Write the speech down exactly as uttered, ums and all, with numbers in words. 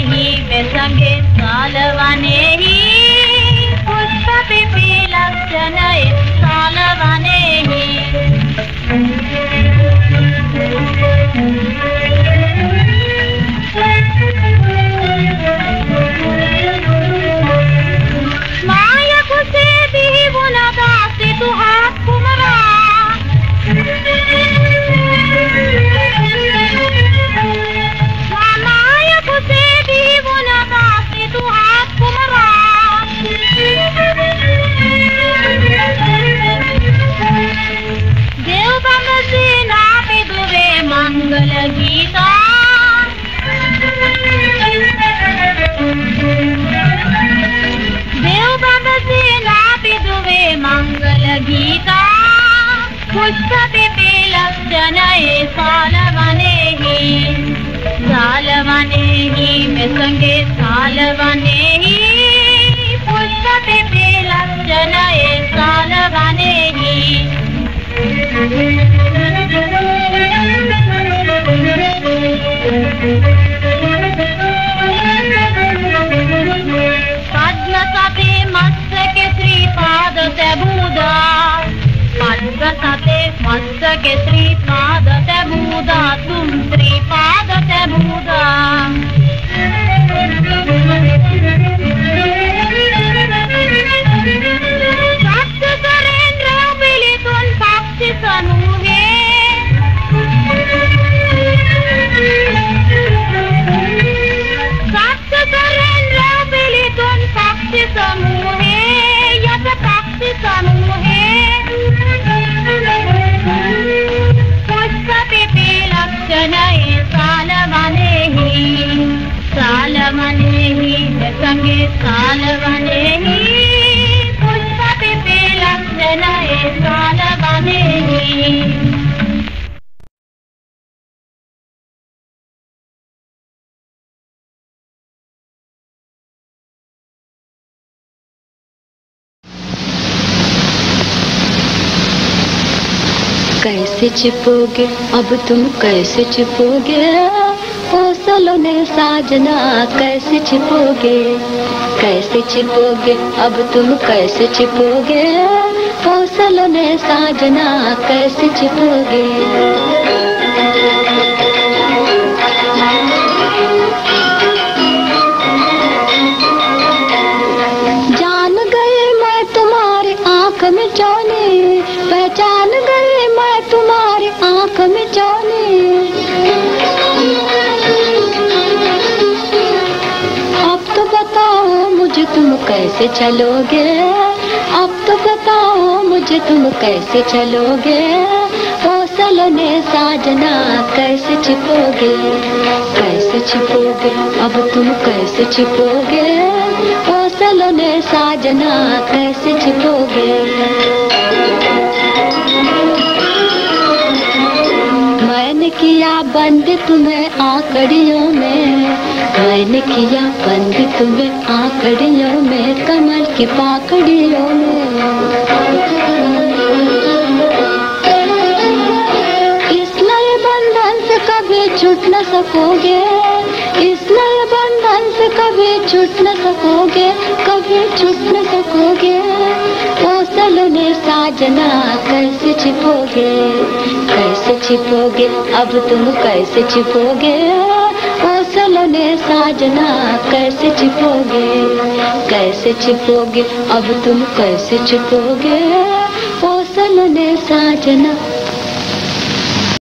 ही बेसंगे सालवाने ही पुष्प पिपी लक्षणे सालवाने ही माया कुसे भी बोला दासी तू हाथ कुमरा माया कुसे भी बोला दासी तू हाथ कुमरा देव बमसी ना पिदुवे मंगल गीता देव बमसी ना पिदुवे मंगल गीता पुष्प पिपी लक्षणे सालवने ही सालवने ही बेसंगे सालवने ही पुष्प पिपी लक्षणे सालवने ही पद्मसते मस्तके श्रीपाद तबूदा पद्मसते मस्तके श्रीपाद तबूदा तुम श्रीपाद तबूदा सप्त सुरेंद्र मिलितुन पक्षी समूहे सप्त सुरेंद्र मिलितुन पक्षी समूहे यत पक्षी समूहे पुष्प पिपी लक्षणे सालवने ही सालवने ही बेसंगे सालवने ही पुष्प पिपी लक्षणे सालवने ही कैसे छिपोगे अब तुम कैसे छिपोगे ओ सलोने साजना कैसे छिपोगे कैसे छिपोगे अब तुम कैसे छिपोगे ओ सलोने साजना कैसे छिपोगे जान गए मैं तुम्हारी आंख में जाने पहचान गए मैं तुम्हारी आंख में जाने अब तो बताओ मुझे तुम कैसे चलोगे अब तो बताओ मुझे तुम कैसे चलोगे ओ सलोने साजना कैसे छिपोगे कैसे छिपोगे अब तुम कैसे छिपोगे ओ सलोने साजना कैसे छिपोगे मैंने किया बंद तुम्हें आकड़ियों में मैंने किया बंद तुम्हें आकड़ियों में कमल की पाकड़ियों में इस नए बंधन से कभी छूट न सकोगे इस नए बंधन से कभी छूट न सकोगे कभी छूट न सकोगे ओ सलोने साजना कैसे छिपोगे कैसे छिपोगे अब तुम कैसे छिपोगे ओ सलोने साजना कैसे छिपोगे कैसे छिपोगे अब तुम कैसे छिपोगे ओ सलोने साजना